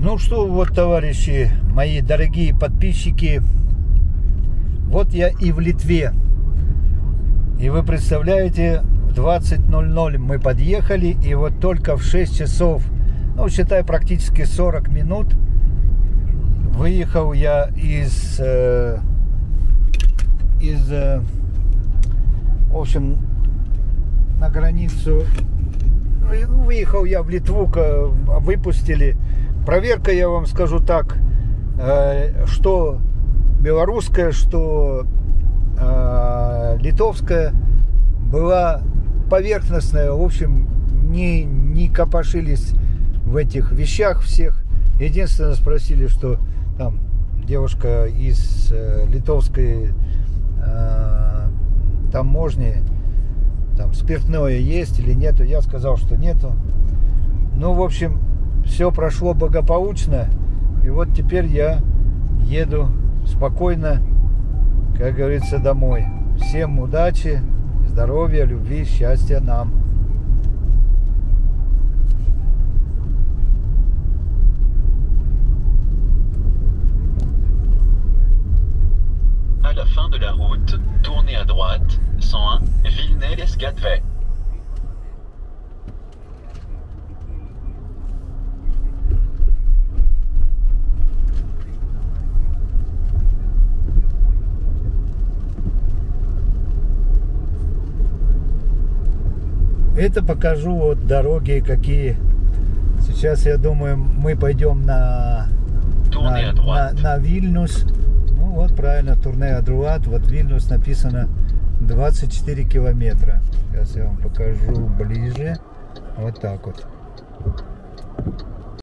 Ну что, вот, товарищи, мои дорогие подписчики, вот я и в Литве. И вы представляете, в 20:00 мы подъехали, и вот только в 6 часов, ну, считай, практически 40 минут, выехал я в общем, на границу. Выехал я в Литву, выпустили. Проверка, я вам скажу так, что белорусская, что литовская, была поверхностная. В общем, не копошились в этих вещах всех. Единственное, спросили, что там девушка из литовской таможни, там спиртное есть или нету. Я сказал, что нету. Ну, в общем, все прошло благополучно. И вот теперь я еду спокойно, как говорится, домой. Всем удачи, здоровья, любви, счастья нам. À la fin de la route, tournez à droite, 101, Vilnius-Gatve. Это покажу вот дороги какие. Сейчас, я думаю, мы пойдем на Вильнюс. Ну вот, правильно, турне Адруат. Вот Вильнюс написано 24 километра. Сейчас я вам покажу ближе. Вот так вот.